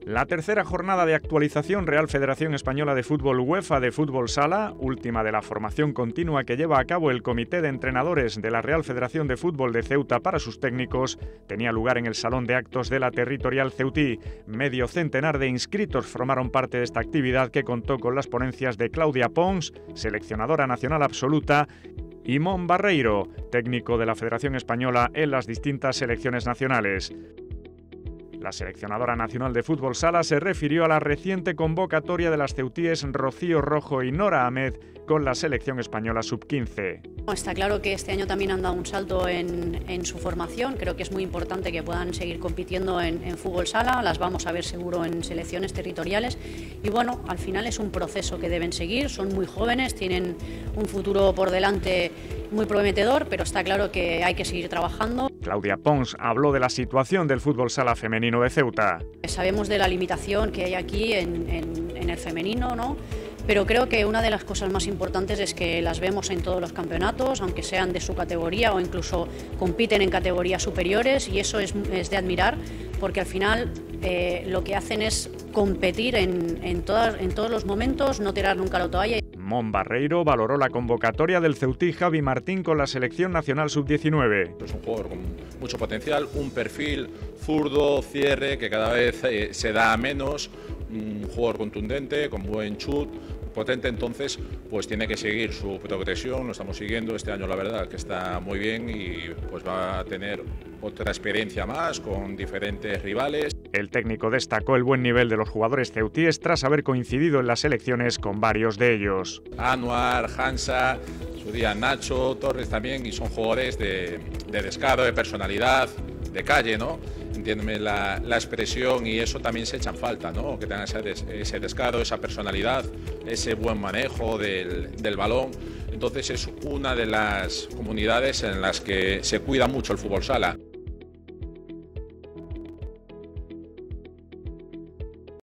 La tercera jornada de actualización Real Federación Española de Fútbol UEFA de Fútbol Sala, última de la formación continua que lleva a cabo el Comité de Entrenadores de la Real Federación de Fútbol de Ceuta para sus técnicos, tenía lugar en el Salón de Actos de la Territorial Ceutí. Medio centenar de inscritos formaron parte de esta actividad que contó con las ponencias de Claudia Pons, seleccionadora nacional absoluta, y Mon Barreiro, técnico de la Federación Española en las distintas selecciones nacionales. La seleccionadora nacional de Fútbol Sala se refirió a la reciente convocatoria de las ceutíes Rocío Rojo y Nora Ahmed con la selección española sub-15. Está claro que este año también han dado un salto en su formación. Creo que es muy importante que puedan seguir compitiendo en Fútbol Sala. Las vamos a ver seguro en selecciones territoriales. Y bueno, al final es un proceso que deben seguir. Son muy jóvenes, tienen un futuro por delante muy prometedor, pero está claro que hay que seguir trabajando. Claudia Pons habló de la situación del fútbol sala femenino de Ceuta. Sabemos de la limitación que hay aquí en el femenino, ¿no? Pero creo que una de las cosas más importantes es que las vemos en todos los campeonatos, aunque sean de su categoría o incluso compiten en categorías superiores, y eso es de admirar, porque al final lo que hacen es competir en todos los momentos, no tirar nunca la toalla. Mon Barreiro valoró la convocatoria del ceutí Javi Martín con la selección nacional sub-19. Es un jugador con mucho potencial, un perfil zurdo, cierre, que cada vez se da menos, un jugador contundente, con buen chut, potente, entonces pues tiene que seguir su progresión, lo estamos siguiendo este año, la verdad que está muy bien y pues va a tener otra experiencia más con diferentes rivales. El técnico destacó el buen nivel de los jugadores ceutíes tras haber coincidido en las selecciones con varios de ellos. Anuar, Hansa, su día Nacho, Torres también, y son jugadores de descaro, de personalidad, de calle, ¿no? Entiéndeme la expresión, y eso también se echan falta, ¿no? Que tengan ese descaro, esa personalidad, ese buen manejo del balón. Entonces es una de las comunidades en las que se cuida mucho el fútbol sala.